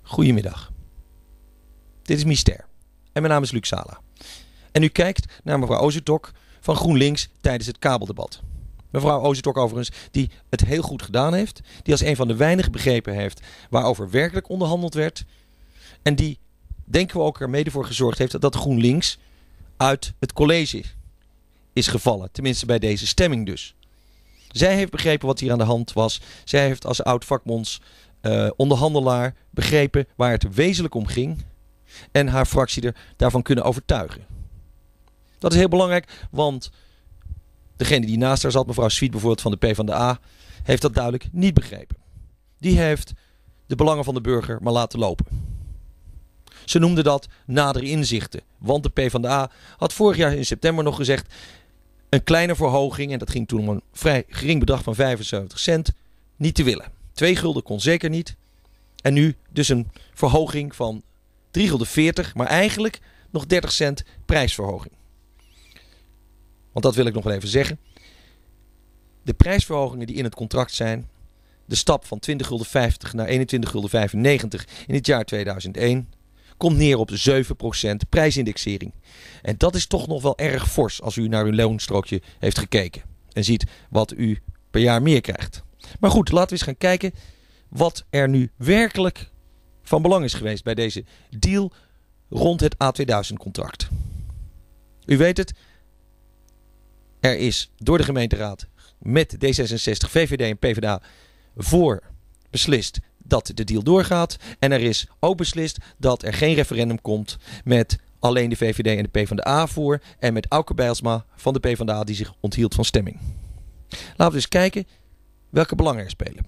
Goedemiddag. Dit is Myster en mijn naam is Luc Sala. En u kijkt naar mevrouw Ozertok van GroenLinks tijdens het kabeldebat. Mevrouw Ozertok overigens, die het heel goed gedaan heeft. Die als een van de weinigen begrepen heeft waarover werkelijk onderhandeld werd. En die, denken we ook, er mede voor gezorgd heeft dat GroenLinks uit het college is gevallen. Tenminste bij deze stemming dus. Zij heeft begrepen wat hier aan de hand was. Zij heeft als oud-vakbonds onderhandelaar begrepen waar het wezenlijk om ging. En haar fractie daarvan kunnen overtuigen. Dat is heel belangrijk, want degene die naast haar zat, mevrouw Swiet bijvoorbeeld van de PvdA, heeft dat duidelijk niet begrepen. Die heeft de belangen van de burger maar laten lopen. Ze noemde dat nadere inzichten. Want de PvdA had vorig jaar in september nog gezegd een kleine verhoging, en dat ging toen om een vrij gering bedrag van 75 cent, niet te willen. 2 gulden kon zeker niet. En nu dus een verhoging van 3,40 gulden, maar eigenlijk nog 30 cent prijsverhoging. Want dat wil ik nog wel even zeggen. De prijsverhogingen die in het contract zijn, de stap van 20,50 gulden naar 21,95 gulden in het jaar 2001, komt neer op 7% prijsindexering. En dat is toch nog wel erg fors als u naar uw loonstrookje heeft gekeken. En ziet wat u per jaar meer krijgt. Maar goed, laten we eens gaan kijken wat er nu werkelijk van belang is geweest bij deze deal rond het A2000-contract. U weet het, er is door de gemeenteraad met D66, VVD en PvdA voor beslist dat de deal doorgaat. En er is ook beslist dat er geen referendum komt met alleen de VVD en de PvdA voor. En met Auke Bijlsma van de PvdA die zich onthield van stemming. Laten we eens kijken welke belangen er spelen.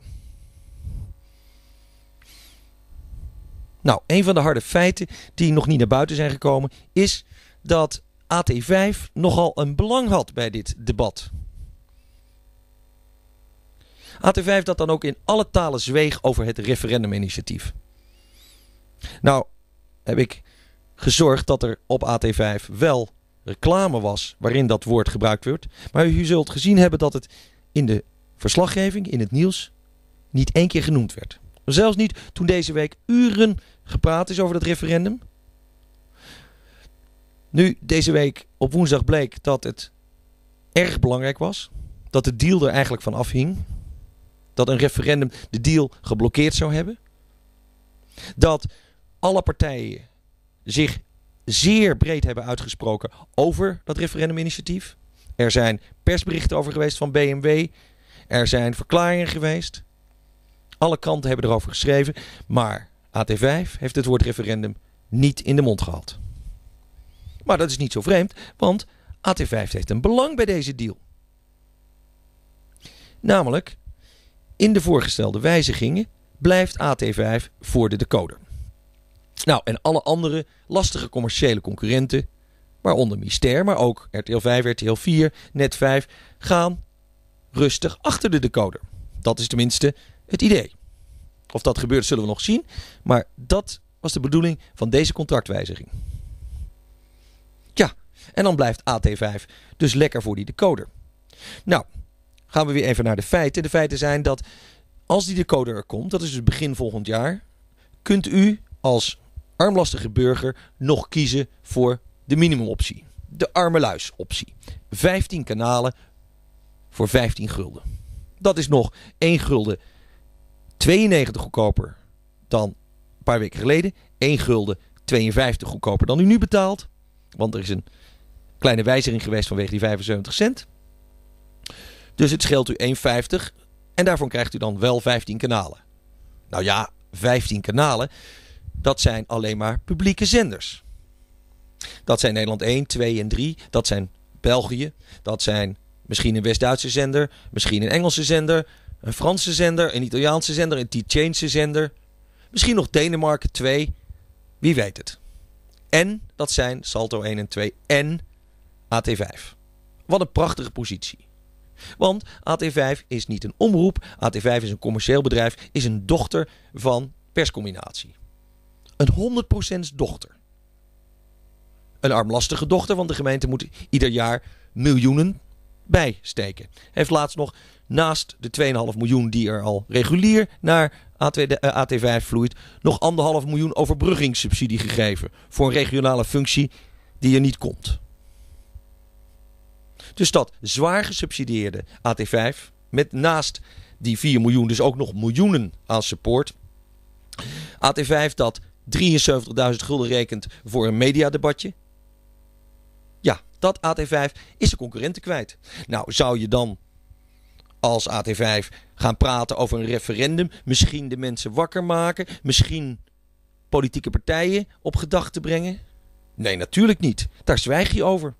Nou, een van de harde feiten die nog niet naar buiten zijn gekomen is dat AT5 nogal een belang had bij dit debat. AT5 dat dan ook in alle talen zweeg over het referenduminitiatief. Nou, heb ik gezorgd dat er op AT5 wel reclame was waarin dat woord gebruikt wordt. Maar u zult gezien hebben dat het in de verslaggeving, in het nieuws, niet 1 keer genoemd werd. Zelfs niet toen deze week uren gepraat is over dat referendum. Nu, deze week op woensdag bleek dat het erg belangrijk was. Dat de deal er eigenlijk van afhing. Dat een referendum de deal geblokkeerd zou hebben. Dat alle partijen zich zeer breed hebben uitgesproken over dat referenduminitiatief. Er zijn persberichten over geweest van BMW. Er zijn verklaringen geweest. Alle kranten hebben erover geschreven. Maar AT5 heeft het woord referendum niet in de mond gehad. Maar dat is niet zo vreemd, want AT5 heeft een belang bij deze deal. Namelijk, in de voorgestelde wijzigingen blijft AT5 voor de decoder. Nou, en alle andere lastige commerciële concurrenten, waaronder Myster, maar ook RTL 5, RTL 4, Net 5, gaan rustig achter de decoder. Dat is tenminste het idee. Of dat gebeurt zullen we nog zien, maar dat was de bedoeling van deze contractwijziging. Ja, en dan blijft AT5 dus lekker voor die decoder. Nou, gaan we weer even naar de feiten. De feiten zijn dat als die decoder er komt, dat is dus begin volgend jaar, kunt u als armlastige burger nog kiezen voor de minimumoptie. De armeluisoptie. 15 kanalen voor 15 gulden. Dat is nog 1 gulden 92 goedkoper dan een paar weken geleden. 1 gulden 52 goedkoper dan u nu betaalt. Want er is een kleine wijziging geweest vanwege die 75 cent. Dus het scheelt u 1,50 en daarvan krijgt u dan wel 15 kanalen. Nou ja, 15 kanalen, dat zijn alleen maar publieke zenders. Dat zijn Nederland 1, 2 en 3. Dat zijn België. Dat zijn misschien een West-Duitse zender, misschien een Engelse zender, een Franse zender, een Italiaanse zender, een Tietjeense zender. Misschien nog Denemarken 2. Wie weet het. En dat zijn Salto 1 en 2 en AT5. Wat een prachtige positie. Want AT5 is niet een omroep. AT5 is een commercieel bedrijf. Is een dochter van Perscombinatie. Een 100% dochter. Een armlastige dochter, want de gemeente moet ieder jaar miljoenen bijsteken. Heeft laatst nog naast de 2,5 miljoen die er al regulier naar AT5 vloeit nog 1,5 miljoen overbruggingssubsidie gegeven voor een regionale functie die er niet komt. Dus dat zwaar gesubsidieerde AT5, met naast die 4 miljoen dus ook nog miljoenen aan support. AT5 dat 73.000 gulden rekent voor een mediadebatje. Ja, dat AT5 is de concurrenten kwijt. Nou, zou je dan als AT5 gaan praten over een referendum, misschien de mensen wakker maken, misschien politieke partijen op gedachten brengen? Nee, natuurlijk niet. Daar zwijg je over.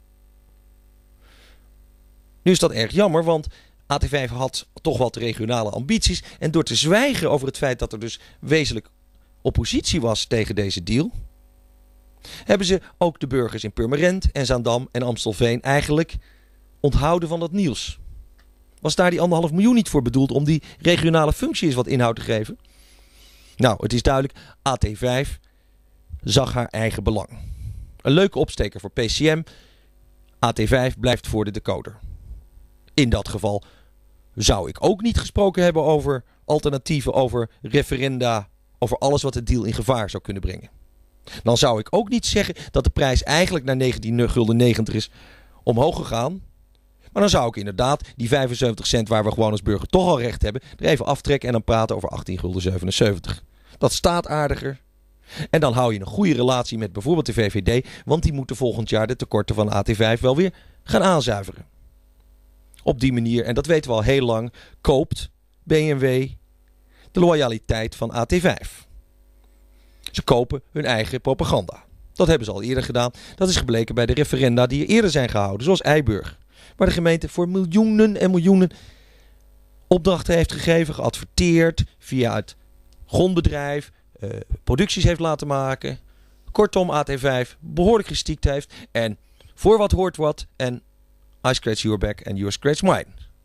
Nu is dat erg jammer, want AT5 had toch wat regionale ambities. En door te zwijgen over het feit dat er dus wezenlijk oppositie was tegen deze deal, hebben ze ook de burgers in Purmerend en Zaandam en Amstelveen eigenlijk onthouden van dat nieuws. Was daar die 1,5 miljoen niet voor bedoeld om die regionale functie eens wat inhoud te geven? Nou, het is duidelijk, AT5 zag haar eigen belang. Een leuke opsteker voor PCM. AT5 blijft voor de decoder. In dat geval zou ik ook niet gesproken hebben over alternatieven, over referenda, over alles wat de deal in gevaar zou kunnen brengen. Dan zou ik ook niet zeggen dat de prijs eigenlijk naar 19,90 gulden is omhoog gegaan. Maar dan zou ik inderdaad die 75 cent waar we gewoon als burger toch al recht hebben, er even aftrekken en dan praten over 18,77 gulden. Dat staat aardiger. En dan hou je een goede relatie met bijvoorbeeld de VVD, want die moeten volgend jaar de tekorten van AT5 wel weer gaan aanzuiveren. Op die manier, en dat weten we al heel lang, koopt BMW de loyaliteit van AT5. Ze kopen hun eigen propaganda. Dat hebben ze al eerder gedaan. Dat is gebleken bij de referenda die eerder zijn gehouden, zoals Eiburg. Waar de gemeente voor miljoenen en miljoenen opdrachten heeft gegeven, geadverteerd, via het grondbedrijf, producties heeft laten maken. Kortom, AT5 behoorlijk gestiekt heeft. En voor wat hoort wat. En I scratch your back and you scratch mine.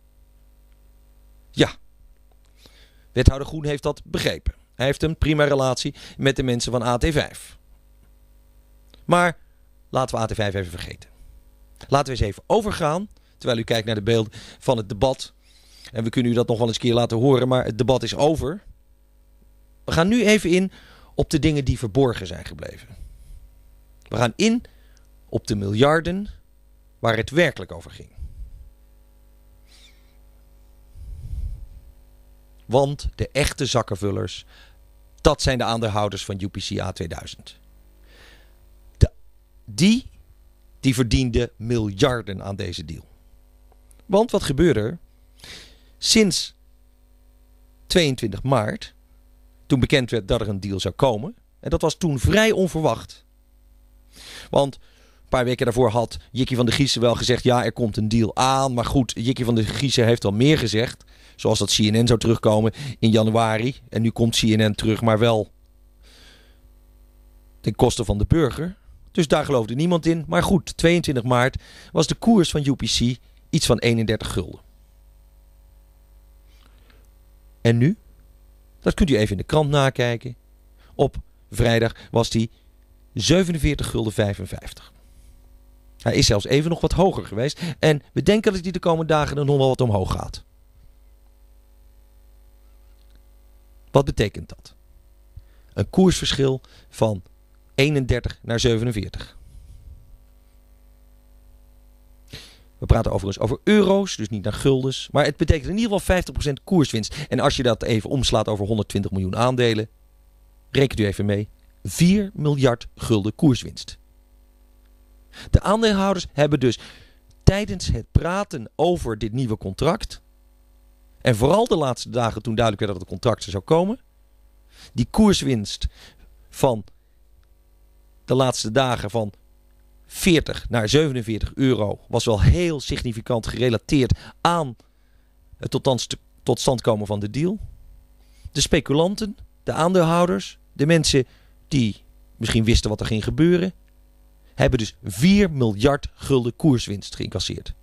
Ja. Wethouder Groen heeft dat begrepen. Hij heeft een prima relatie met de mensen van AT5. Maar laten we AT5 even vergeten. Laten we eens even overgaan, terwijl u kijkt naar de beelden van het debat. En we kunnen u dat nog wel eens een keer laten horen, maar het debat is over. We gaan nu even in op de dingen die verborgen zijn gebleven. We gaan in op de miljarden waar het werkelijk over ging. Want de echte zakkenvullers, dat zijn de aandeelhouders van UPC A2000. Die verdienden miljarden aan deze deal. Want wat gebeurde er? Sinds 22 maart, toen bekend werd dat er een deal zou komen, en dat was toen vrij onverwacht. Want een paar weken daarvoor had Jikkie van der Giezen wel gezegd, ja, er komt een deal aan. Maar goed, Jikkie van der Giezen heeft al meer gezegd. Zoals dat CNN zou terugkomen in januari. En nu komt CNN terug, maar wel ten koste van de burger. Dus daar geloofde niemand in. Maar goed, 22 maart was de koers van UPC iets van 31 gulden. En nu? Dat kunt u even in de krant nakijken. Op vrijdag was die 47 gulden 55. Hij is zelfs even nog wat hoger geweest. En we denken dat hij de komende dagen er nog wel wat omhoog gaat. Wat betekent dat? Een koersverschil van 31 naar 47. We praten overigens over euro's, dus niet naar guldens. Maar het betekent in ieder geval 50% koerswinst. En als je dat even omslaat over 120 miljoen aandelen, rekent u even mee, 4 miljard gulden koerswinst. De aandeelhouders hebben dus tijdens het praten over dit nieuwe contract, en vooral de laatste dagen toen duidelijk werd dat het contract er zou komen, die koerswinst van de laatste dagen van 40 naar 47 euro was wel heel significant gerelateerd aan het tot stand komen van de deal. De speculanten, de aandeelhouders, de mensen die misschien wisten wat er ging gebeuren, hebben dus 4 miljard gulden koerswinst geïncasseerd.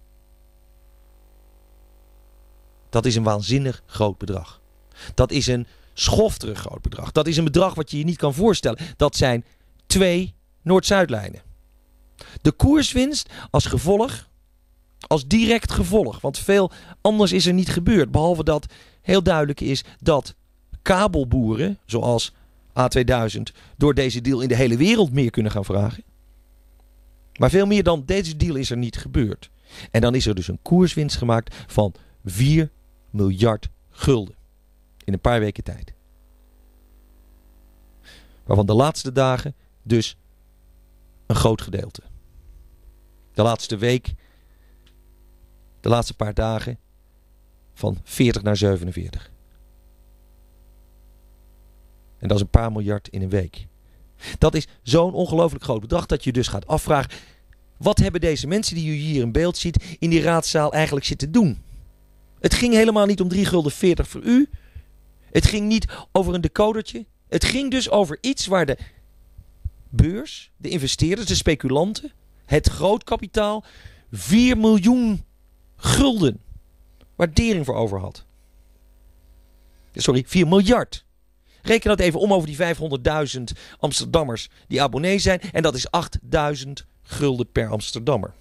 Dat is een waanzinnig groot bedrag. Dat is een schofterig groot bedrag. Dat is een bedrag wat je je niet kan voorstellen. Dat zijn 2 Noord-Zuidlijnen. De koerswinst als gevolg, als direct gevolg, want veel anders is er niet gebeurd. Behalve dat heel duidelijk is dat kabelboeren, zoals A2000, door deze deal in de hele wereld meer kunnen gaan vragen. Maar veel meer dan deze deal is er niet gebeurd. En dan is er dus een koerswinst gemaakt van 4 miljard gulden. In een paar weken tijd. Waarvan de laatste dagen dus een groot gedeelte. De laatste week, de laatste paar dagen van 40 naar 47. En dat is een paar miljard in een week. Dat is zo'n ongelooflijk groot bedrag dat je dus gaat afvragen, wat hebben deze mensen die u hier in beeld ziet in die raadzaal eigenlijk zitten doen? Het ging helemaal niet om 3,40 gulden voor u. Het ging niet over een decodertje. Het ging dus over iets waar de beurs, de investeerders, de speculanten, het grootkapitaal 4 miljoen gulden waardering voor over had. Sorry, 4 miljard. Reken dat even om over die 500.000 Amsterdammers die abonnee zijn. En dat is 8.000 gulden per Amsterdammer.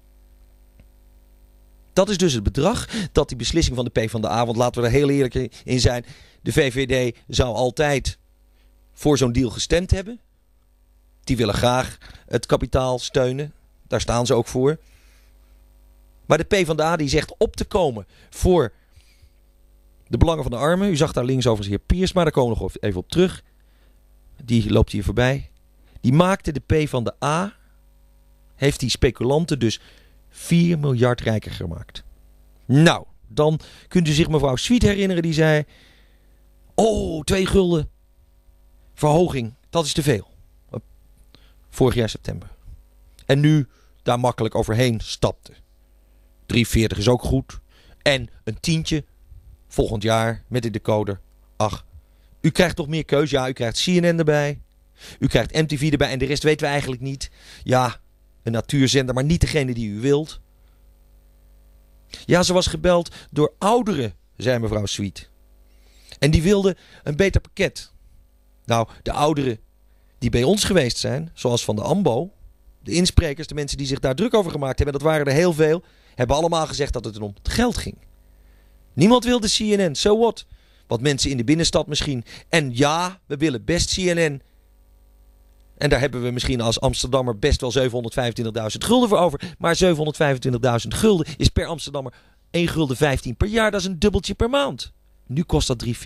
Dat is dus het bedrag dat die beslissing van de PvdA, want laten we er heel eerlijk in zijn, de VVD zou altijd voor zo'n deal gestemd hebben. Die willen graag het kapitaal steunen. Daar staan ze ook voor. Maar de PvdA die zegt op te komen voor de belangen van de armen. U zag daar links overigens heer Piersma, daar komen we nog even op terug. Die loopt hier voorbij. Die maakte de PvdA, heeft die speculanten dus 4 miljard rijker gemaakt. Nou, dan kunt u zich mevrouw Sweet herinneren die zei, 2 gulden verhoging, dat is te veel. Vorig jaar september. En nu daar makkelijk overheen stapte. 3,40 is ook goed. En een tientje volgend jaar met de decoder. Ach, u krijgt toch meer keuze. Ja, u krijgt CNN erbij. U krijgt MTV erbij. En de rest weten we eigenlijk niet. Ja, een natuurzender, maar niet degene die u wilt. Ja, ze was gebeld door ouderen, zei mevrouw Sweet. En die wilden een beter pakket. Nou, de ouderen die bij ons geweest zijn, zoals van de AMBO, de insprekers, de mensen die zich daar druk over gemaakt hebben, dat waren er heel veel, hebben allemaal gezegd dat het om het geld ging. Niemand wilde CNN, so what? Wat mensen in de binnenstad misschien. En ja, we willen best CNN. En daar hebben we misschien als Amsterdammer best wel 725.000 gulden voor over. Maar 725.000 gulden is per Amsterdammer 1,15 gulden per jaar. Dat is een dubbeltje per maand. Nu kost dat 3,40.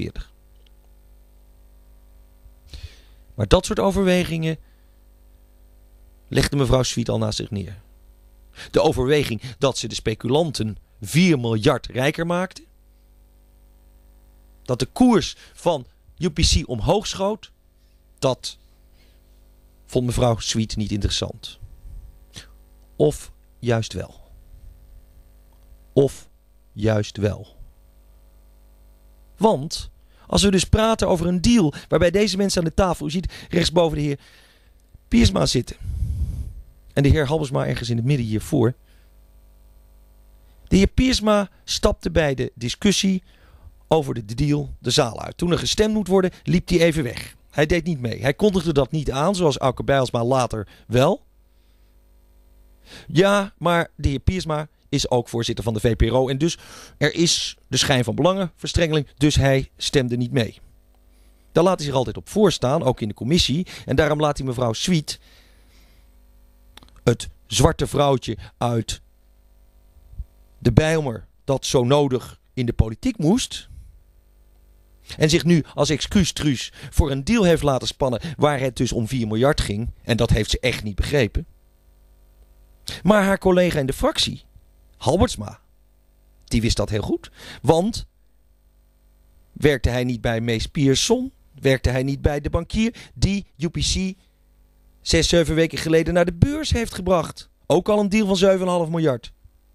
Maar dat soort overwegingen legde mevrouw Sweet al naast zich neer. De overweging dat ze de speculanten 4 miljard rijker maakte. Dat de koers van UPC omhoog schoot. Dat vond mevrouw Sweet niet interessant. Of juist wel. Of juist wel. Want als we dus praten over een deal waarbij deze mensen aan de tafel, u ziet rechtsboven de heer Piersma zitten. En de heer Halbersma ergens in het midden hiervoor. De heer Piersma stapte bij de discussie over de deal de zaal uit. Toen er gestemd moet worden, liep hij even weg. Hij deed niet mee. Hij kondigde dat niet aan, zoals Auke Bijlsma later wel. Ja, maar de heer Piersma is ook voorzitter van de VPRO. En dus er is de schijn van belangenverstrengeling. Dus hij stemde niet mee. Daar laat hij zich altijd op voorstaan, ook in de commissie. En daarom laat hij mevrouw Sweet, het zwarte vrouwtje uit de Bijlmer, dat zo nodig in de politiek moest, en zich nu als excuustruus voor een deal heeft laten spannen waar het dus om 4 miljard ging. En dat heeft ze echt niet begrepen. Maar haar collega in de fractie, Halbertsma, die wist dat heel goed. Want werkte hij niet bij Mees Pierson? Werkte hij niet bij de bankier die UPC 6-7 weken geleden naar de beurs heeft gebracht? Ook al een deal van 7,5 miljard.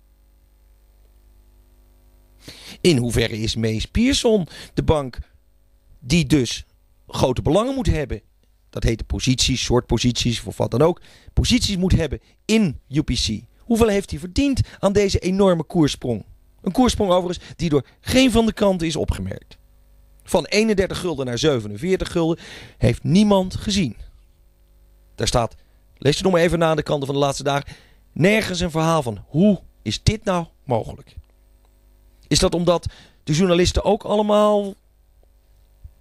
In hoeverre is Mees Pierson de bank die dus grote belangen moet hebben? Dat heet de posities, short posities of wat dan ook. Posities moet hebben in UPC. Hoeveel heeft hij verdiend aan deze enorme koerssprong? Een koerssprong overigens die door geen van de kanten is opgemerkt. Van 31 gulden naar 47 gulden heeft niemand gezien. Daar staat, lees het nog maar even na aan de kanten van de laatste dagen, nergens een verhaal van hoe is dit nou mogelijk? Is dat omdat de journalisten ook allemaal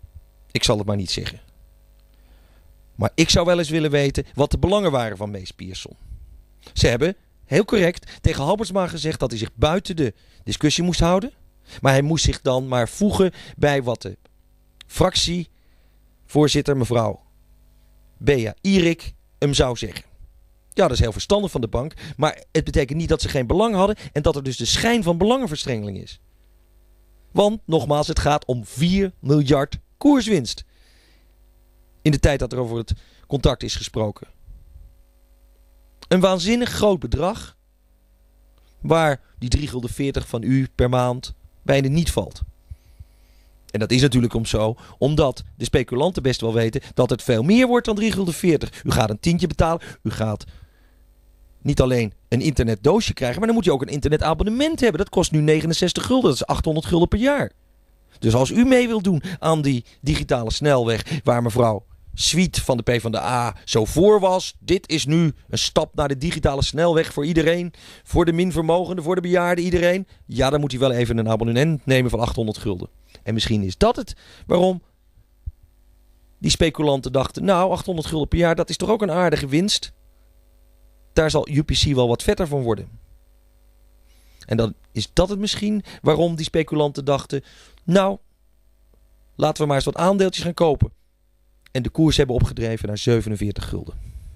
Ik zal het maar niet zeggen. Maar ik zou wel eens willen weten wat de belangen waren van Mees Pierson. Ze hebben, heel correct, tegen Halbertsma gezegd dat hij zich buiten de discussie moest houden. Maar hij moest zich dan maar voegen bij wat de fractievoorzitter mevrouw Bea Ierik hem zou zeggen. Ja, dat is heel verstandig van de bank. Maar het betekent niet dat ze geen belang hadden en dat er dus de schijn van belangenverstrengeling is. Want, nogmaals, het gaat om 4 miljard koerswinst. In de tijd dat er over het contract is gesproken. Een waanzinnig groot bedrag. Waar die 3,40 gulden van u per maand bijna niet valt. En dat is natuurlijk omdat de speculanten best wel weten dat het veel meer wordt dan 3,40 gulden. U gaat een tientje betalen. U gaat niet alleen een internetdoosje krijgen, maar dan moet je ook een internetabonnement hebben. Dat kost nu 69 gulden. Dat is 800 gulden per jaar. Dus als u mee wilt doen aan die digitale snelweg waar mevrouw Sweet van de PvdA zo voor was. Dit is nu een stap naar de digitale snelweg voor iedereen. Voor de minvermogenden, voor de bejaarden, iedereen. Ja, dan moet hij wel even een abonnement nemen van 800 gulden. En misschien is dat het waarom die speculanten dachten, nou, 800 gulden per jaar, dat is toch ook een aardige winst. Daar zal UPC wel wat vetter van worden. En dan is dat het misschien waarom die speculanten dachten, nou, laten we maar eens wat aandeeltjes gaan kopen. En de koers hebben opgedreven naar 47 gulden.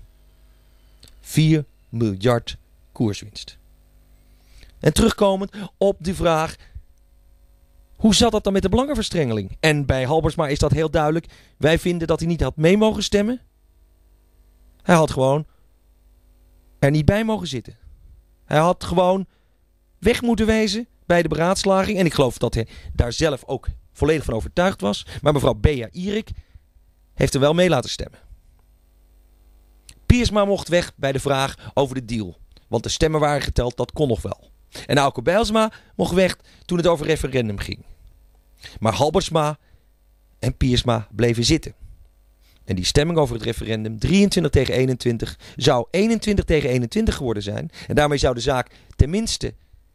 4 miljard koerswinst. En terugkomend op de vraag, hoe zat dat dan met de belangenverstrengeling? En bij Halbertsma is dat heel duidelijk. Wij vinden dat hij niet had mee mogen stemmen. Hij had gewoon er niet bij mogen zitten. Hij had gewoon weg moeten wezen bij de beraadslaging. En ik geloof dat hij daar zelf ook volledig van overtuigd was. Maar mevrouw Bea Ierik heeft er wel mee laten stemmen. Piersma mocht weg bij de vraag over de deal. Want de stemmen waren geteld, dat kon nog wel. En Auke Bijlsma mocht weg toen het over referendum ging. Maar Halbertsma en Piersma bleven zitten. En die stemming over het referendum, 23 tegen 21, zou 21 tegen 21 geworden zijn. En daarmee zou de zaak tenminste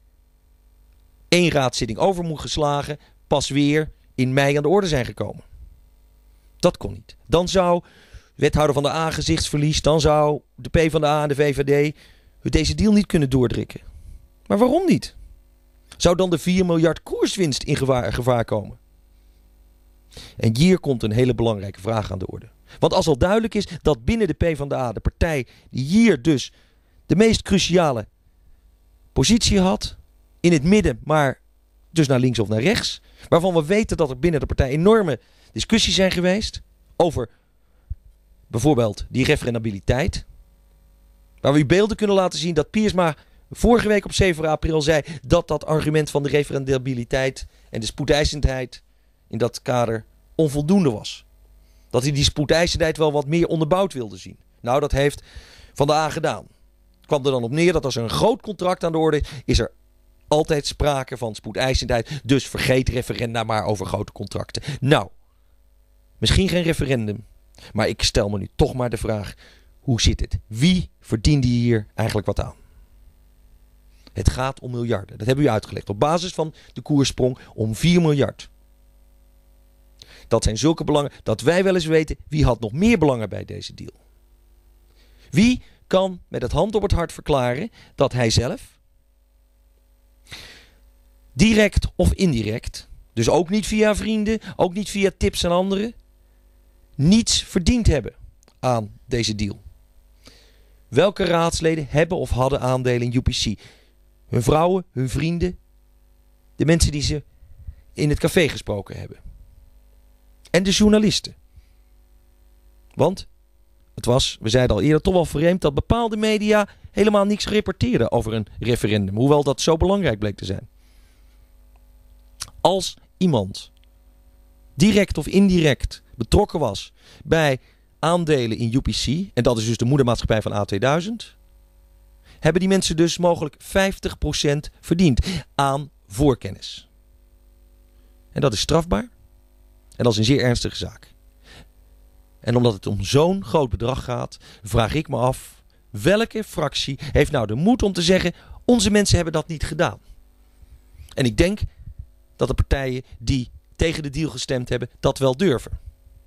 1 raadszitting overgeslagen pas weer in mei aan de orde zijn gekomen. Dat kon niet. Dan zou wethouder van de A gezichtsverlies, dan zou de PvdA en de VVD deze deal niet kunnen doordrukken. Maar waarom niet? Zou dan de 4 miljard koerswinst in gevaar komen? En hier komt een hele belangrijke vraag aan de orde. Want als al duidelijk is dat binnen de PvdA, de partij die hier dus de meest cruciale positie had, in het midden, maar dus naar links of naar rechts, waarvan we weten dat er binnen de partij enorme discussies zijn geweest over bijvoorbeeld die referendabiliteit, waar we u beelden kunnen laten zien dat Piersma vorige week op 7 april zei dat dat argument van de referendabiliteit en de spoedeisendheid in dat kader onvoldoende was. Dat hij die spoedeisendheid wel wat meer onderbouwd wilde zien. Nou, dat heeft Van de A gedaan. Het kwam er dan op neer dat als er een groot contract aan de orde is er altijd sprake van spoedeisendheid. Dus vergeet referenda maar over grote contracten. Nou, misschien geen referendum. Maar ik stel me nu toch maar de vraag, hoe zit het? Wie verdiende hier eigenlijk wat aan? Het gaat om miljarden. Dat hebben we u uitgelegd. Op basis van de koerssprong om 4 miljard. Dat zijn zulke belangen dat wij wel eens weten wie had nog meer belangen bij deze deal. Wie kan met het hand op het hart verklaren dat hij zelf, direct of indirect, dus ook niet via vrienden, ook niet via tips aan anderen, niets verdiend hebben aan deze deal? Welke raadsleden hebben of hadden aandelen in UPC? Hun vrouwen, hun vrienden, de mensen die ze in het café gesproken hebben. En de journalisten. Want het was, we zeiden al eerder, toch wel vreemd dat bepaalde media helemaal niks reporteerden over een referendum. Hoewel dat zo belangrijk bleek te zijn. Als iemand direct of indirect betrokken was bij aandelen in UPC, en dat is dus de moedermaatschappij van A2000, hebben die mensen dus mogelijk 50% verdiend aan voorkennis. En dat is strafbaar. En dat is een zeer ernstige zaak. En omdat het om zo'n groot bedrag gaat, vraag ik me af, welke fractie heeft nou de moed om te zeggen, onze mensen hebben dat niet gedaan? En ik denk dat de partijen die tegen de deal gestemd hebben, dat wel durven.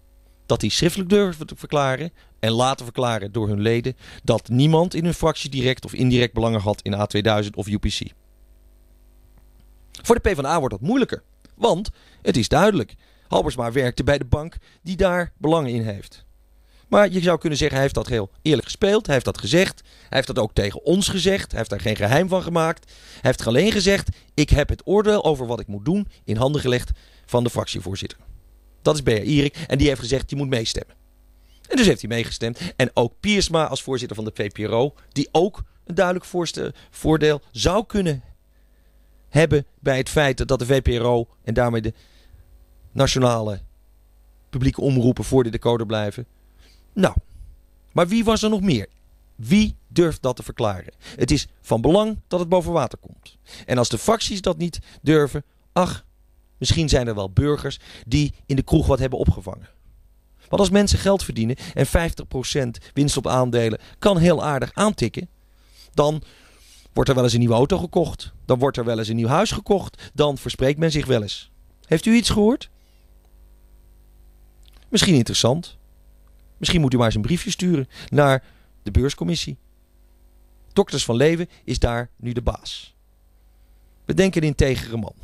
dat die schriftelijk durven te verklaren en laten verklaren door hun leden dat niemand in hun fractie direct of indirect belangen had in A2000 of UPC. Voor de PvdA wordt dat moeilijker, want het is duidelijk. Halbersma werkte bij de bank die daar belangen in heeft. Maar je zou kunnen zeggen, hij heeft dat heel eerlijk gespeeld. Hij heeft dat gezegd. Hij heeft dat ook tegen ons gezegd. Hij heeft daar geen geheim van gemaakt. Hij heeft alleen gezegd, ik heb het oordeel over wat ik moet doen in handen gelegd van de fractievoorzitter. Dat is B.R. Ierik en die heeft gezegd, je moet meestemmen. En dus heeft hij meegestemd. En ook Piersma als voorzitter van de VPRO, die ook een duidelijk voordeel zou kunnen hebben bij het feit dat de VPRO en daarmee de nationale publieke omroepen voor de decoder blijven. Nou, maar wie was er nog meer? Wie durft dat te verklaren? Het is van belang dat het boven water komt. En als de fracties dat niet durven, ach, misschien zijn er wel burgers die in de kroeg wat hebben opgevangen. Want als mensen geld verdienen en 50% winst op aandelen kan heel aardig aantikken, dan wordt er wel eens een nieuwe auto gekocht. Dan wordt er wel eens een nieuw huis gekocht. Dan verspreekt men zich wel eens. Heeft u iets gehoord? Misschien interessant. Misschien moet u maar eens een briefje sturen naar de beurscommissie. Dokters van Leeuwen is daar nu de baas. We denken een integere man.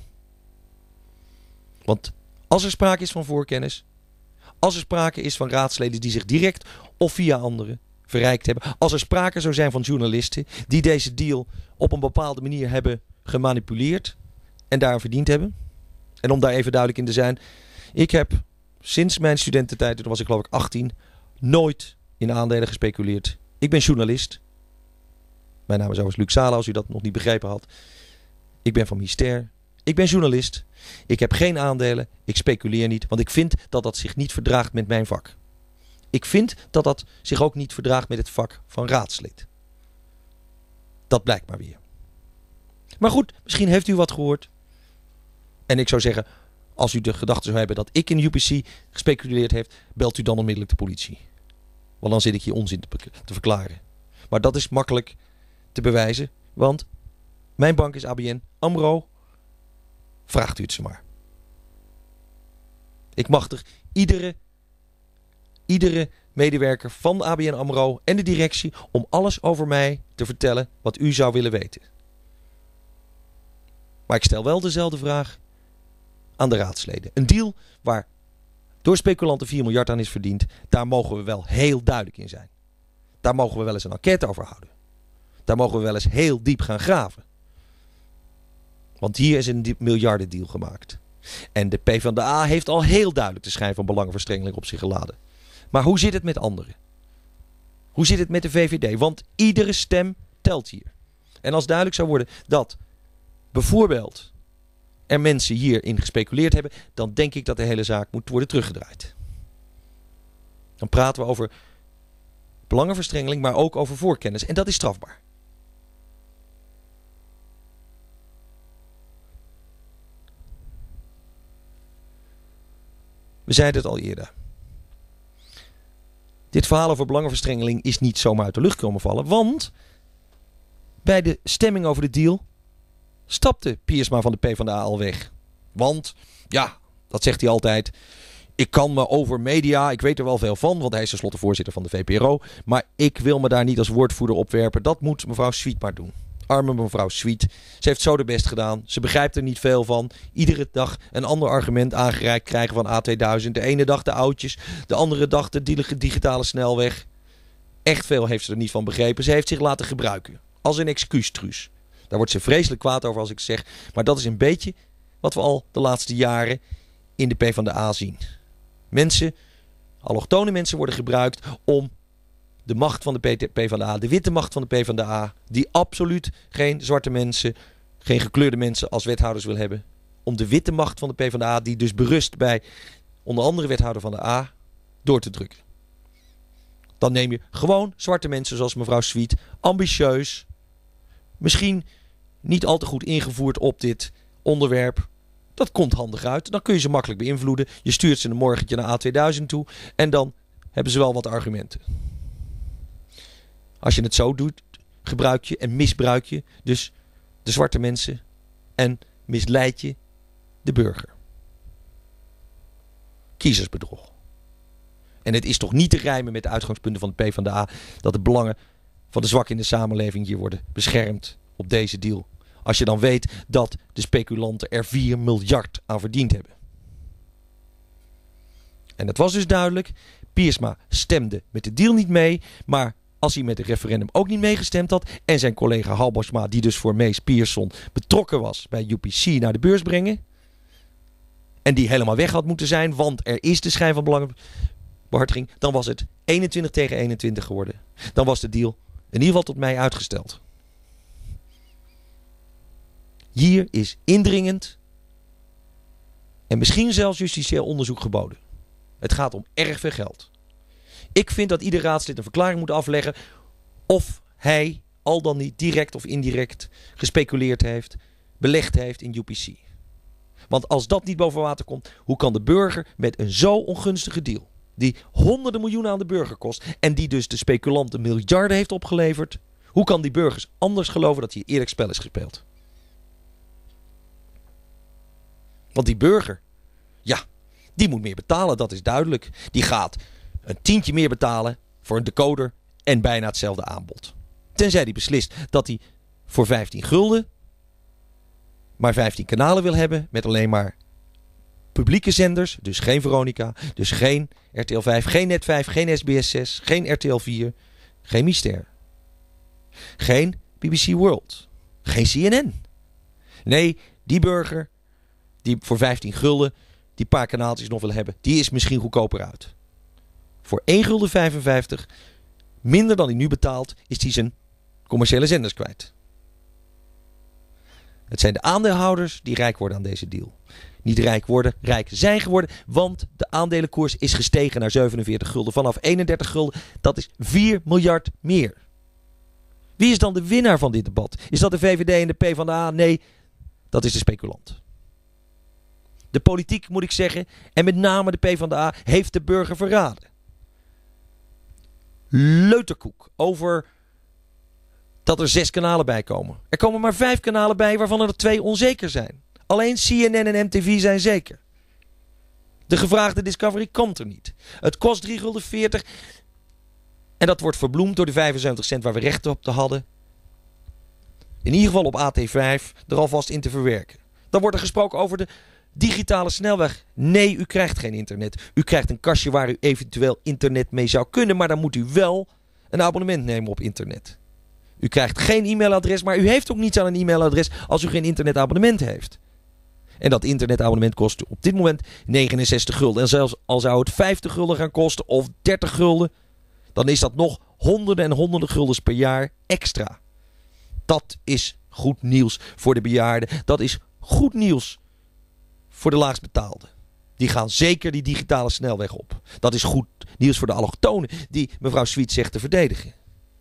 Want als er sprake is van voorkennis, als er sprake is van raadsleden die zich direct of via anderen verrijkt hebben, als er sprake zou zijn van journalisten die deze deal op een bepaalde manier hebben gemanipuleerd en daaraan verdiend hebben. En om daar even duidelijk in te zijn, ik heb sinds mijn studententijd, toen was ik geloof ik 18, nooit in aandelen gespeculeerd. Ik ben journalist. Mijn naam is overigens Luc Sala, als u dat nog niet begrepen had. Ik ben van Minister. Ik ben journalist. Ik heb geen aandelen. Ik speculeer niet, want ik vind dat dat zich niet verdraagt met mijn vak. Ik vind dat dat zich ook niet verdraagt met het vak van raadslid. Dat blijkt maar weer. Maar goed, misschien heeft u wat gehoord. En ik zou zeggen, als u de gedachte zou hebben dat ik in UPC gespeculeerd heb, belt u dan onmiddellijk de politie. Want dan zit ik hier onzin te verklaren. Maar dat is makkelijk te bewijzen, want mijn bank is ABN AMRO. Vraagt u het ze maar. Ik machtig iedere medewerker van de ABN AMRO en de directie om alles over mij te vertellen wat u zou willen weten. Maar ik stel wel dezelfde vraag aan de raadsleden. Een deal waar door speculanten 4 miljard aan is verdiend, daar mogen we wel heel duidelijk in zijn. Daar mogen we wel eens een enquête over houden. Daar mogen we wel eens heel diep gaan graven. Want hier is een miljardendeal gemaakt. En de PvdA heeft al heel duidelijk de schijn van belangenverstrengeling op zich geladen. Maar hoe zit het met anderen? Hoe zit het met de VVD? Want iedere stem telt hier. En als duidelijk zou worden dat bijvoorbeeld er mensen hierin gespeculeerd hebben, dan denk ik dat de hele zaak moet worden teruggedraaid. Dan praten we over belangenverstrengeling, maar ook over voorkennis. En dat is strafbaar. We zeiden het al eerder. Dit verhaal over belangenverstrengeling is niet zomaar uit de lucht komen vallen. Want bij de stemming over de deal stapte Piersma van de PvdA al weg. Want, ja, dat zegt hij altijd. Ik kan me over media, ik weet er wel veel van, want hij is tenslotte voorzitter van de VPRO. Maar ik wil me daar niet als woordvoerder opwerpen. Dat moet mevrouw Sweet maar doen. Arme mevrouw Sweet. Ze heeft zo de best gedaan. Ze begrijpt er niet veel van. Iedere dag een ander argument aangereikt krijgen van A2000. De ene dag de oudjes, de andere dag de digitale snelweg. Echt veel heeft ze er niet van begrepen. Ze heeft zich laten gebruiken. Als een excuustruus. Daar wordt ze vreselijk kwaad over als ik zeg. Maar dat is een beetje wat we al de laatste jaren in de PvdA zien. Mensen, allochtone mensen worden gebruikt om de macht van de PvdA, de witte macht van de PvdA, die absoluut geen zwarte mensen, geen gekleurde mensen als wethouders wil hebben, om de witte macht van de PvdA, die dus berust bij onder andere wethouder van de A, door te drukken. Dan neem je gewoon zwarte mensen zoals mevrouw Sweet, ambitieus, misschien niet al te goed ingevoerd op dit onderwerp. Dat komt handig uit. Dan kun je ze makkelijk beïnvloeden. Je stuurt ze een morgentje naar A2000 toe en dan hebben ze wel wat argumenten. Als je het zo doet, gebruik je en misbruik je dus de zwarte mensen en misleid je de burger. Kiezersbedrog. En het is toch niet te rijmen met de uitgangspunten van de PvdA dat de belangen van de zwakken in de samenleving hier worden beschermd op deze deal. Als je dan weet dat de speculanten er 4 miljard aan verdiend hebben. En het was dus duidelijk, Piersma stemde met de deal niet mee, maar als hij met het referendum ook niet meegestemd had en zijn collega Halbersma, die dus voor Mees Pierson betrokken was bij UPC, naar de beurs brengen en die helemaal weg had moeten zijn, want er is de schijn van belangenbehartiging, dan was het 21 tegen 21 geworden. Dan was de deal in ieder geval tot mei uitgesteld. Hier is indringend en misschien zelfs justitieel onderzoek geboden. Het gaat om erg veel geld. Ik vind dat ieder raadslid een verklaring moet afleggen of hij al dan niet direct of indirect gespeculeerd heeft, belegd heeft in UPC. Want als dat niet boven water komt, hoe kan de burger met een zo ongunstige deal, die honderden miljoenen aan de burger kost en die dus de speculanten miljarden heeft opgeleverd, hoe kan die burgers anders geloven dat hier eerlijk spel is gespeeld? Want die burger, ja, die moet meer betalen, dat is duidelijk. Die gaat een tientje meer betalen voor een decoder en bijna hetzelfde aanbod. Tenzij hij beslist dat hij voor 15 gulden maar 15 kanalen wil hebben met alleen maar publieke zenders. Dus geen Veronica, dus geen RTL 5, geen Net 5, geen SBS 6, geen RTL 4, geen Myster. Geen BBC World, geen CNN. Nee, die burger die voor 15 gulden die paar kanaaltjes nog wil hebben, die is misschien goedkoper uit. Voor 1,55 gulden, minder dan hij nu betaalt, is hij zijn commerciële zenders kwijt. Het zijn de aandeelhouders die rijk worden aan deze deal. Niet rijk worden, rijk zijn geworden, want de aandelenkoers is gestegen naar 47 gulden. Vanaf 31 gulden, dat is 4 miljard meer. Wie is dan de winnaar van dit debat? Is dat de VVD en de PvdA? Nee, dat is de speculant. De politiek, moet ik zeggen, en met name de PvdA, heeft de burger verraden. Leuterkoek over dat er 6 kanalen bij komen. Er komen maar 5 kanalen bij waarvan er 2 onzeker zijn. Alleen CNN en MTV zijn zeker. De gevraagde Discovery komt er niet. Het kost 3,40 gulden. En dat wordt verbloemd door de 75 cent waar we recht op hadden. In ieder geval op AT5 er alvast in te verwerken. Dan wordt er gesproken over de digitale snelweg. Nee, u krijgt geen internet. U krijgt een kastje waar u eventueel internet mee zou kunnen. Maar dan moet u wel een abonnement nemen op internet. U krijgt geen e-mailadres, maar u heeft ook niets aan een e-mailadres als u geen internetabonnement heeft. En dat internetabonnement kost op dit moment 69 gulden. En zelfs al zou het 50 gulden gaan kosten of 30 gulden, dan is dat nog honderden en honderden guldens per jaar extra. Dat is goed nieuws voor de bejaarden. Dat is goed nieuws voor de laagstbetaalden. Die gaan zeker die digitale snelweg op. Dat is goed nieuws voor de allochtonen die mevrouw Sweet zegt te verdedigen.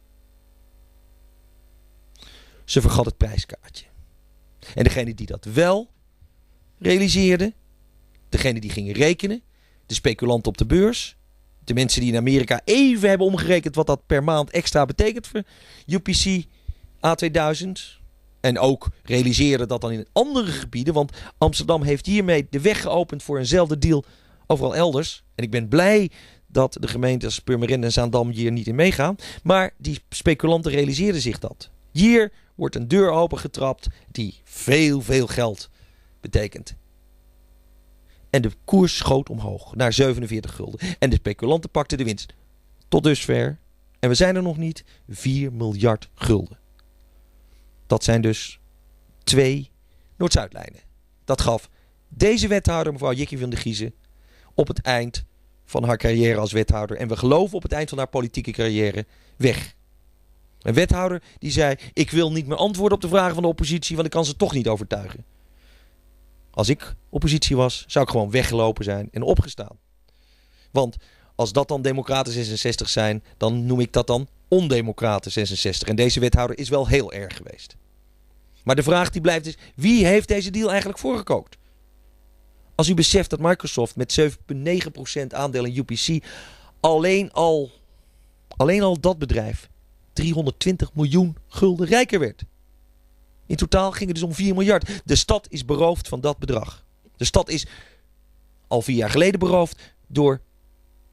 Ze vergat het prijskaartje. En degene die dat wel realiseerde, degene die gingen rekenen, de speculanten op de beurs, de mensen die in Amerika even hebben omgerekend wat dat per maand extra betekent voor UPC A2000. En ook realiseerden dat dan in andere gebieden, want Amsterdam heeft hiermee de weg geopend voor eenzelfde deal overal elders. En ik ben blij dat de gemeentes Purmerend en Zaandam hier niet in meegaan. Maar die speculanten realiseerden zich dat. Hier wordt een deur opengetrapt die veel geld betekent. En de koers schoot omhoog naar 47 gulden. En de speculanten pakten de winst. Tot dusver, en we zijn er nog niet, 4 miljard gulden. Dat zijn dus 2 Noord-Zuidlijnen. Dat gaf deze wethouder, mevrouw Jikkie van der Giezen, op het eind van haar carrière als wethouder. En we geloven op het eind van haar politieke carrière weg. Een wethouder die zei, ik wil niet meer antwoorden op de vragen van de oppositie, want ik kan ze toch niet overtuigen. Als ik oppositie was, zou ik gewoon weggelopen zijn en opgestaan. Want als dat dan Democraten 66 zijn, dan noem ik dat dan ondemocraten 66. En deze wethouder is wel heel erg geweest. Maar de vraag die blijft is, wie heeft deze deal eigenlijk voorgekookt? Als u beseft dat Microsoft met 7,9% aandeel in UPC alleen al dat bedrijf 320 miljoen gulden rijker werd. In totaal ging het dus om 4 miljard. De stad is beroofd van dat bedrag. De stad is al 4 jaar geleden beroofd door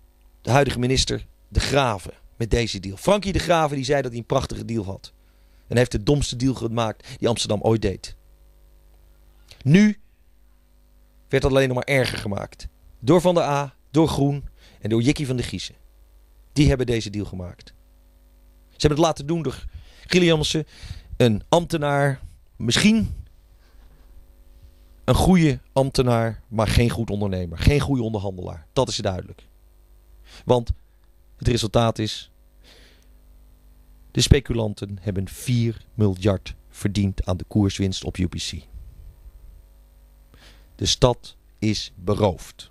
de huidige minister De Graven met deze deal. Frankie De Graven die zei dat hij een prachtige deal had. En heeft de domste deal gemaakt die Amsterdam ooit deed. Nu werd dat alleen nog maar erger gemaakt. Door Van der A, door Groen en door Jikkie van der Giezen. Die hebben deze deal gemaakt. Ze hebben het laten doen door Gilliamsen, een ambtenaar, misschien een goede ambtenaar, maar geen goed ondernemer. Geen goede onderhandelaar. Dat is duidelijk. Want het resultaat is, de speculanten hebben 4 miljard verdiend aan de koerswinst op UPC. De stad is beroofd.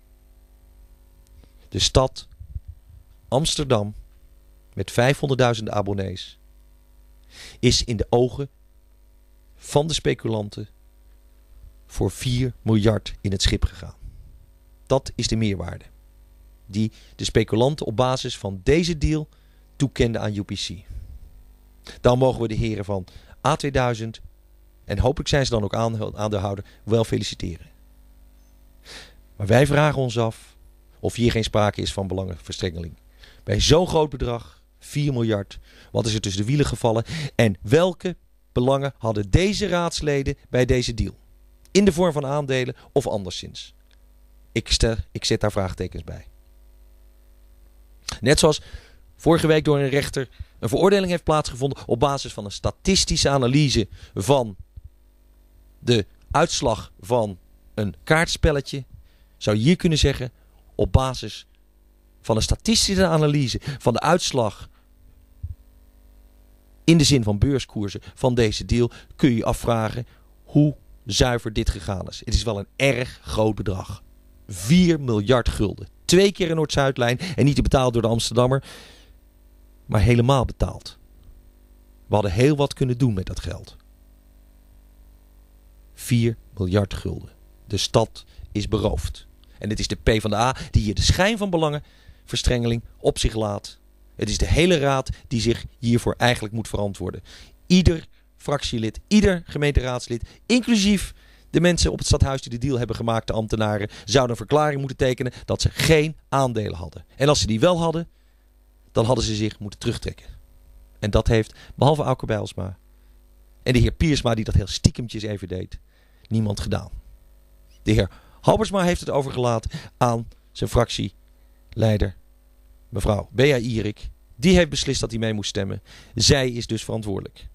De stad Amsterdam met 500.000 abonnees is in de ogen van de speculanten voor 4 miljard in het schip gegaan. Dat is de meerwaarde die de speculanten op basis van deze deal toekenden aan UPC. Dan mogen we de heren van A2000, en hopelijk zijn ze dan ook aandeelhouder, wel feliciteren. Maar wij vragen ons af of hier geen sprake is van belangenverstrengeling. Bij zo'n groot bedrag, 4 miljard, wat is er tussen de wielen gevallen? En welke belangen hadden deze raadsleden bij deze deal? In de vorm van aandelen of anderszins? Ik zet daar vraagtekens bij. Net zoals vorige week door een rechter een veroordeling heeft plaatsgevonden op basis van een statistische analyse van de uitslag van een kaartspelletje, zou je hier kunnen zeggen, op basis van een statistische analyse van de uitslag in de zin van beurskoersen van deze deal, kun je je afvragen hoe zuiver dit gegaan is. Het is wel een erg groot bedrag. 4 miljard gulden. 2 keer een Noord-Zuidlijn en niet betaald door de Amsterdammer, maar helemaal betaald. We hadden heel wat kunnen doen met dat geld. 4 miljard gulden. De stad is beroofd. En het is de PvdA die hier de schijn van belangenverstrengeling op zich laat. Het is de hele raad die zich hiervoor eigenlijk moet verantwoorden. Ieder fractielid, ieder gemeenteraadslid, inclusief de mensen op het stadhuis die de deal hebben gemaakt, de ambtenaren, zouden een verklaring moeten tekenen dat ze geen aandelen hadden. En als ze die wel hadden, dan hadden ze zich moeten terugtrekken. En dat heeft, behalve Auke Bijlsma en de heer Piersma die dat heel stiekemtjes even deed, niemand gedaan. De heer Halbersma heeft het overgelaten aan zijn fractieleider, mevrouw Bea Ierik. Die heeft beslist dat hij mee moest stemmen. Zij is dus verantwoordelijk.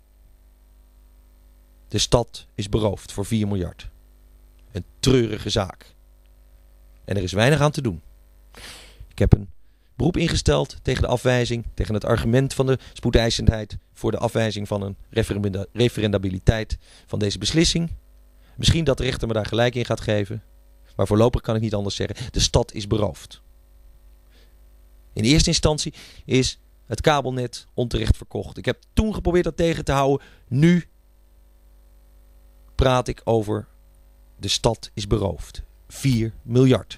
De stad is beroofd voor 4 miljard. Een treurige zaak. En er is weinig aan te doen. Ik heb een beroep ingesteld tegen de afwijzing, tegen het argument van de spoedeisendheid voor de afwijzing van een referendabiliteit van deze beslissing. Misschien dat de rechter me daar gelijk in gaat geven. Maar voorlopig kan ik niet anders zeggen. De stad is beroofd. In eerste instantie is het kabelnet onterecht verkocht. Ik heb toen geprobeerd dat tegen te houden. Nu praat ik over de stad is beroofd. 4 miljard.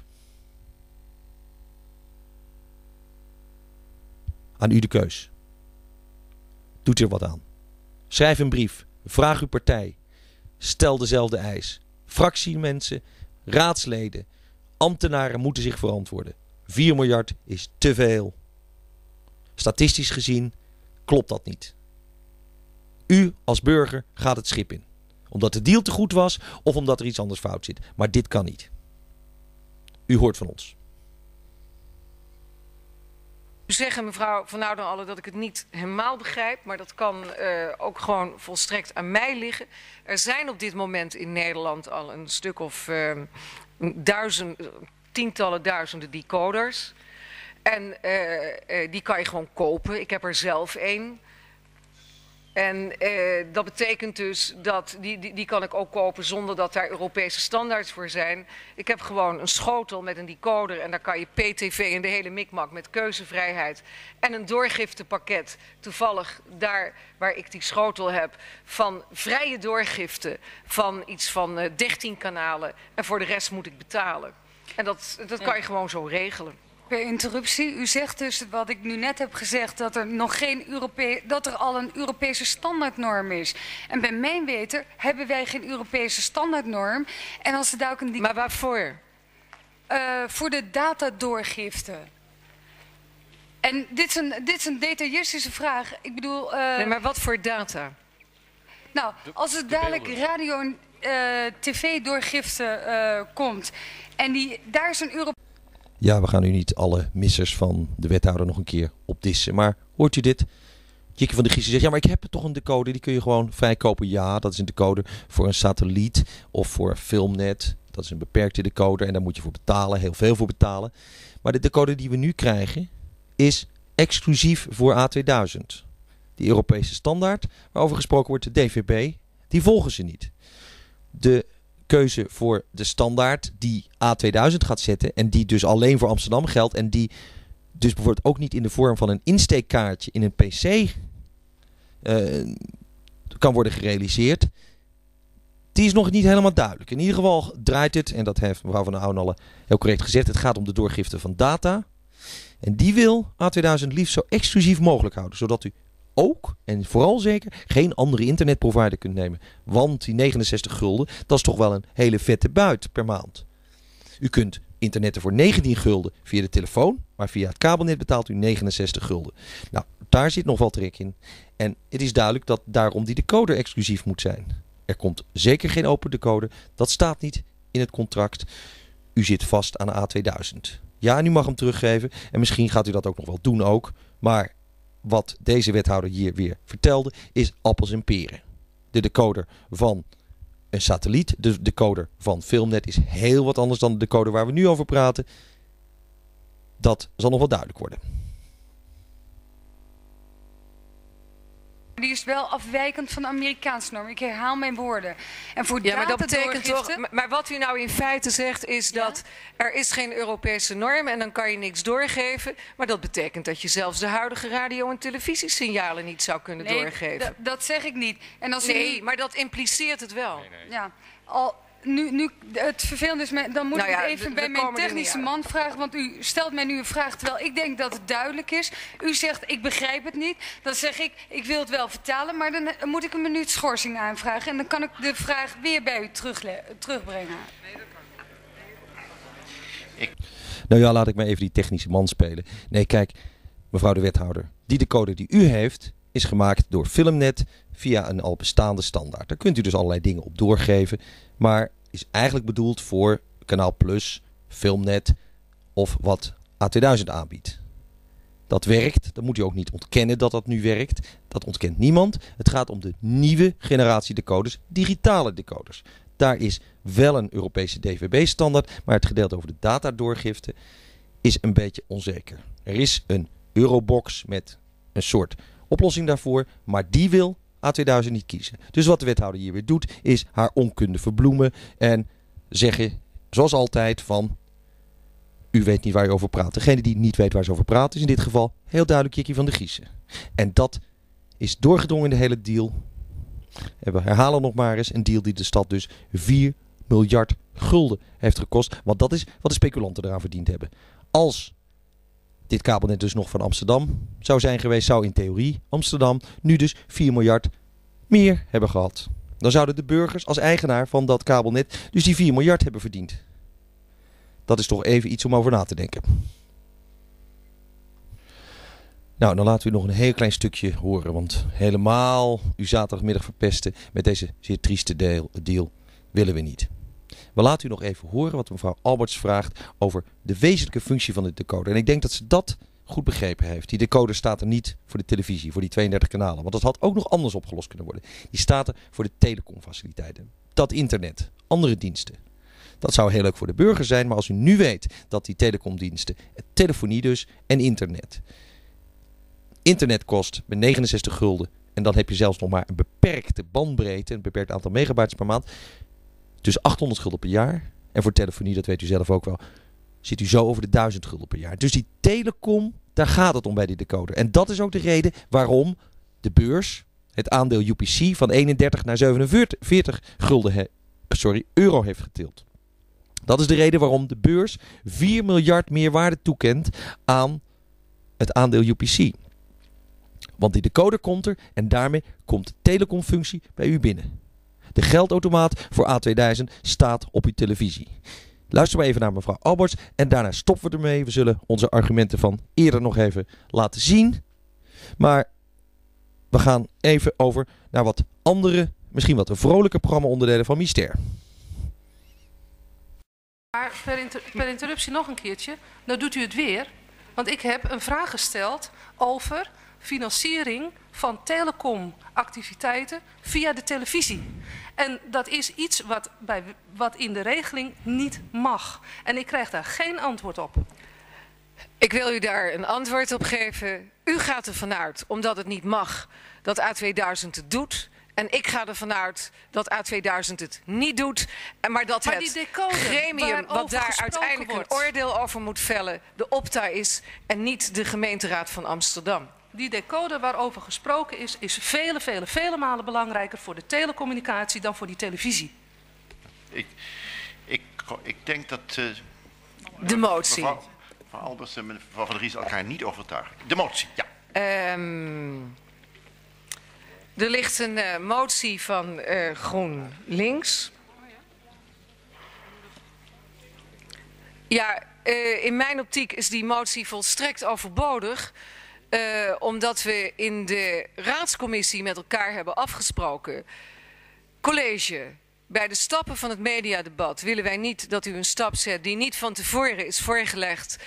Aan u de keus. Doet er wat aan. Schrijf een brief. Vraag uw partij. Stel dezelfde eis. Fractiemensen, raadsleden, ambtenaren moeten zich verantwoorden. 4 miljard is te veel. Statistisch gezien klopt dat niet. U als burger gaat het schip in. Omdat de deal te goed was of omdat er iets anders fout zit. Maar dit kan niet. U hoort van ons. U zegt, mevrouw Van Oudenalle, dat ik het niet helemaal begrijp, maar dat kan ook gewoon volstrekt aan mij liggen. Er zijn op dit moment in Nederland al een stuk of tientallen duizenden decoders. En die kan je gewoon kopen. Ik heb er zelf één. En dat betekent dus dat die kan ik ook kopen zonder dat daar Europese standaards voor zijn. Ik heb gewoon een schotel met een decoder en daar kan je PTV en de hele mikmak met keuzevrijheid. En een doorgiftepakket, toevallig daar waar ik die schotel heb, van vrije doorgifte van iets van 13 kanalen. En voor de rest moet ik betalen. En dat kan je gewoon zo regelen. Per interruptie. U zegt dus wat ik nu net heb gezegd, dat er nog dat er al een Europese standaardnorm is. En bij mijn weten hebben wij geen Europese standaardnorm. En als er daar ook een maar waarvoor? Voor de datadoorgifte. En dit is een detaillistische vraag. Ik bedoel... Nee, maar wat voor data? Nou, als er dadelijk radio en tv-doorgifte komt en daar is een euro... Ja, we gaan nu niet alle missers van de wethouder nog een keer opdissen. Maar hoort u dit? Jikkie van der Giezen zegt, ja, maar ik heb toch een decoder. Die kun je gewoon vrij kopen. Ja, dat is een decoder voor een satelliet of voor Filmnet. Dat is een beperkte decoder en daar moet je voor betalen. Heel veel voor betalen. Maar de decoder die we nu krijgen is exclusief voor A2000. Die Europese standaard waarover gesproken wordt, de DVB, die volgen ze niet. De keuze voor de standaard die A2000 gaat zetten en die dus alleen voor Amsterdam geldt en die dus bijvoorbeeld ook niet in de vorm van een insteekkaartje in een PC kan worden gerealiseerd, die is nog niet helemaal duidelijk. In ieder geval draait het, en dat heeft mevrouw van der Ouwenalle heel correct gezegd, het gaat om de doorgifte van data. En die wil A2000 liefst zo exclusief mogelijk houden, zodat u ook, en vooral zeker, geen andere internetprovider kunt nemen. Want die 69 gulden, dat is toch wel een hele vette buit per maand. U kunt internetten voor 19 gulden via de telefoon, maar via het kabelnet betaalt u 69 gulden. Nou, daar zit nog wel trek in. En het is duidelijk dat daarom die decoder exclusief moet zijn. Er komt zeker geen open decoder. Dat staat niet in het contract. U zit vast aan de A2000. Ja, en u mag hem teruggeven. En misschien gaat u dat ook nog wel doen ook. Maar wat deze wethouder hier weer vertelde is appels en peren. De decoder van een satelliet, de decoder van Filmnet is heel wat anders dan de decoder waar we nu over praten. Dat zal nog wel duidelijk worden. Die is wel afwijkend van de Amerikaanse norm. Ik herhaal mijn woorden. En voor ja, maar dat betekent doorgifte... toch... Maar wat u nou in feite zegt is dat er is geen Europese norm en dan kan je niks doorgeven. Maar dat betekent dat je zelfs de huidige radio- en televisiesignalen niet zou kunnen doorgeven. Dat zeg ik niet. En als maar dat impliceert het wel. Nee. Ja, nu, het vervelende is, dan moet ik het even bij mijn technische man vragen. Want u stelt mij nu een vraag terwijl ik denk dat het duidelijk is. U zegt, ik begrijp het niet. Dan zeg ik wil het wel vertalen. Maar dan moet ik een minuut schorsing aanvragen. En dan kan ik de vraag weer bij u terugbrengen. Nou ja, laat ik maar even die technische man spelen. Nee, kijk, mevrouw de wethouder. Die decoder die u heeft is gemaakt door Filmnet via een al bestaande standaard. Daar kunt u dus allerlei dingen op doorgeven. Maar is eigenlijk bedoeld voor Kanaal Plus, Filmnet of wat A2000 aanbiedt. Dat werkt. Dat moet u ook niet ontkennen dat dat nu werkt. Dat ontkent niemand. Het gaat om de nieuwe generatie decoders, digitale decoders. Daar is wel een Europese DVB-standaard, maar het gedeelte over de datadoorgifte is een beetje onzeker. Er is een Eurobox met een soort oplossing daarvoor, maar die wil A2000 niet kiezen. Dus wat de wethouder hier weer doet, is haar onkunde verbloemen en zeggen, zoals altijd, van u weet niet waar u over praat. Degene die niet weet waar ze over praat, is in dit geval heel duidelijk Jikkie van der Giezen. En dat is doorgedrongen in de hele deal. En we herhalen nog maar eens, een deal die de stad dus 4 miljard gulden heeft gekost. Want dat is wat de speculanten eraan verdiend hebben. Als dit kabelnet dus nog van Amsterdam zou zijn geweest, zou in theorie Amsterdam nu dus 4 miljard meer hebben gehad. Dan zouden de burgers als eigenaar van dat kabelnet dus die 4 miljard hebben verdiend. Dat is toch even iets om over na te denken. Nou, dan laten we nog een heel klein stukje horen. Want helemaal uw zaterdagmiddag verpesten met deze zeer trieste deal willen we niet. We laten u nog even horen wat mevrouw Alberts vraagt over de wezenlijke functie van de decoder. En ik denk dat ze dat goed begrepen heeft. Die decoder staat er niet voor de televisie, voor die 32 kanalen. Want dat had ook nog anders opgelost kunnen worden. Die staat er voor de telecomfaciliteiten. Dat internet, andere diensten. Dat zou heel leuk voor de burger zijn. Maar als u nu weet dat die telecomdiensten, telefonie dus en internet. Internet kost met 69 gulden. En dan heb je zelfs nog maar een beperkte bandbreedte. Een beperkt aantal megabytes per maand. Dus 800 gulden per jaar. En voor telefonie, dat weet u zelf ook wel, zit u zo over de 1000 gulden per jaar. Dus die telecom, daar gaat het om bij die decoder. En dat is ook de reden waarom de beurs het aandeel UPC van 31 naar 47 euro heeft getild. Dat is de reden waarom de beurs 4 miljard meer waarde toekent aan het aandeel UPC. Want die decoder komt er en daarmee komt de telecomfunctie bij u binnen. De geldautomaat voor A2000 staat op uw televisie. Luister maar even naar mevrouw Alberts en daarna stoppen we ermee. We zullen onze argumenten van eerder nog even laten zien. Maar we gaan even over naar wat andere, misschien wat vrolijke programma-onderdelen van Myster. Maar per interruptie nog een keertje, nou doet u het weer. Want ik heb een vraag gesteld over financiering van telecomactiviteiten via de televisie. En dat is iets wat in de regeling niet mag. En ik krijg daar geen antwoord op. Ik wil u daar een antwoord op geven. U gaat ervan uit, omdat het niet mag, dat A2000 het doet. En ik ga ervan uit dat A2000 het niet doet. Maar dat het gremium wat daar uiteindelijk een oordeel over moet vellen de Opta is en niet de gemeenteraad van Amsterdam. Die decoder waarover gesproken is vele malen belangrijker voor de telecommunicatie dan voor die televisie. Ik denk dat de motie. Mevrouw Alberts en mevrouw Van der Ries elkaar niet overtuigen. De motie, ja. Er ligt een motie van GroenLinks. Ja, in mijn optiek is die motie volstrekt overbodig. Omdat we in de raadscommissie met elkaar hebben afgesproken. College, bij de stappen van het mediadebat willen wij niet dat u een stap zet die niet van tevoren is voorgelegd.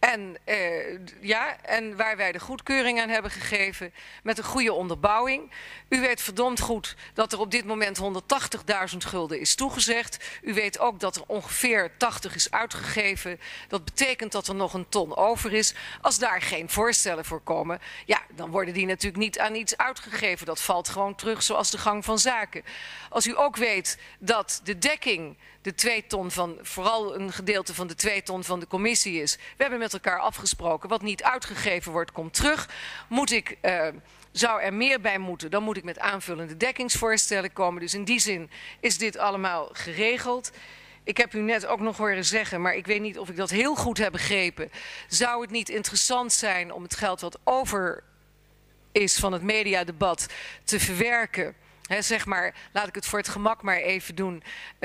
En waar wij de goedkeuring aan hebben gegeven met een goede onderbouwing. U weet verdomd goed dat er op dit moment 180.000 gulden is toegezegd. U weet ook dat er ongeveer 80 is uitgegeven. Dat betekent dat er nog een ton over is. Als daar geen voorstellen voor komen, ja, dan worden die natuurlijk niet aan iets uitgegeven. Dat valt gewoon terug zoals de gang van zaken. Als u ook weet dat de dekking de 2 ton van, vooral een gedeelte van de 2 ton van de commissie is. We hebben met elkaar afgesproken, wat niet uitgegeven wordt, komt terug. Zou er meer bij moeten, dan moet ik met aanvullende dekkingsvoorstellen komen. Dus in die zin is dit allemaal geregeld. Ik heb u net ook nog horen zeggen, maar ik weet niet of ik dat heel goed heb begrepen. Zou het niet interessant zijn om het geld wat over is van het mediadebat te verwerken? Zeg maar, laat ik het voor het gemak maar even doen.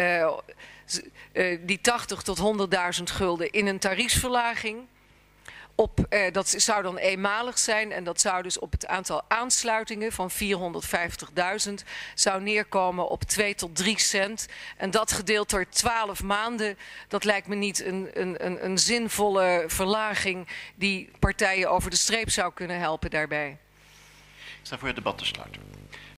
Die 80 tot 100.000 gulden in een tariefsverlaging. Dat zou dan eenmalig zijn en dat zou dus op het aantal aansluitingen van 450.000 zou neerkomen op 2 tot 3 cent. En dat gedeeld door 12 maanden, dat lijkt me niet een zinvolle verlaging die partijen over de streep zou kunnen helpen daarbij. Ik sta voor het debat te sluiten.